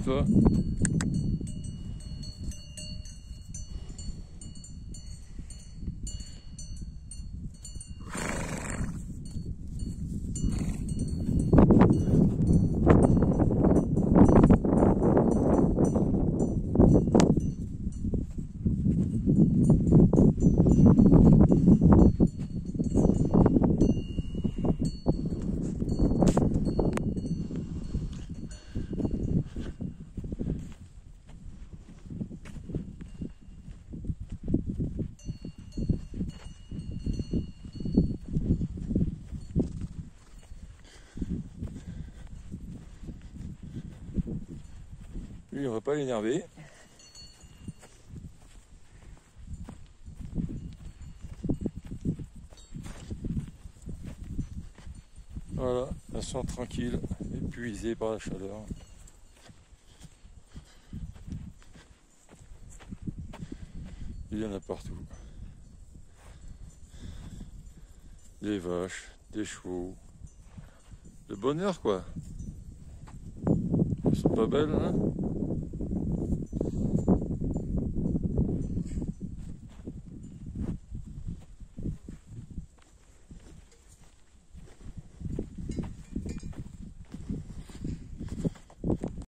toi? Lui, on va pas l'énerver. Voilà, elle sent tranquille, épuisée par la chaleur. Il y en a partout. Des vaches, des chevaux. Le bonheur quoi. Elles sont pas belles, hein?